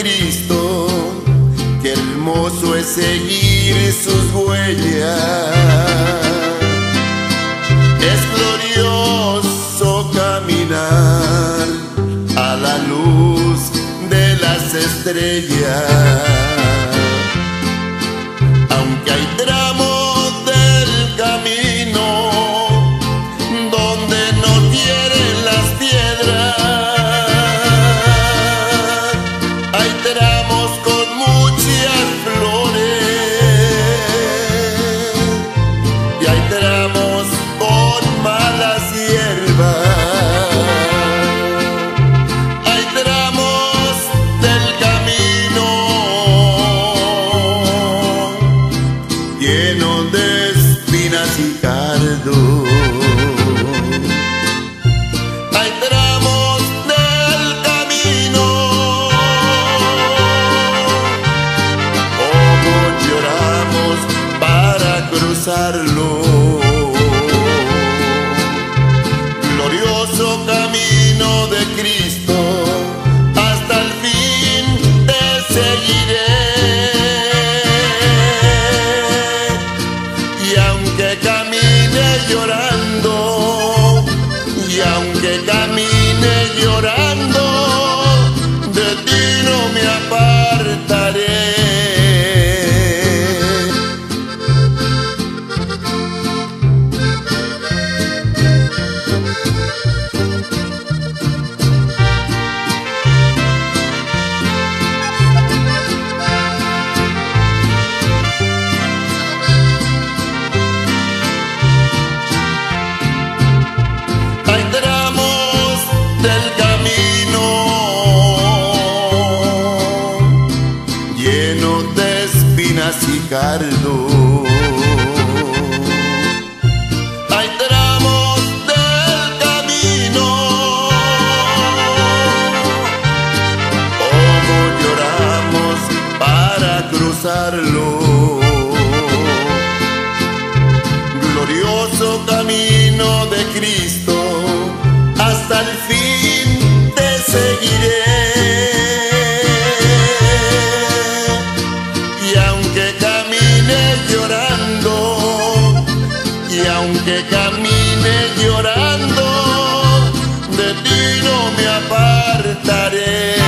Cristo, qué hermoso es seguir sus huellas. Es glorioso caminar a la luz de las estrellas. Aunque hay tramos del camino donde no tienen las piedras, hay tramos con muchas flores y hay tramos con malas hierbas. Hay tramos del camino lleno de espinas y cardos. Hay tramos del camino, como lloramos para cruzarlo. Glorioso camino de Cristo, hasta el fin te seguiré. Y aunque camine llorando, y aunque camine llorando, de ti no me apartaré. Hay tramos del camino lleno de espinas y cardos. Hay tramos del camino, como lloramos para cruzarlo. Glorioso camino de Cristo, hasta el fin te seguiré. Y aunque camine llorando, y aunque camine llorando, de ti no me apartaré.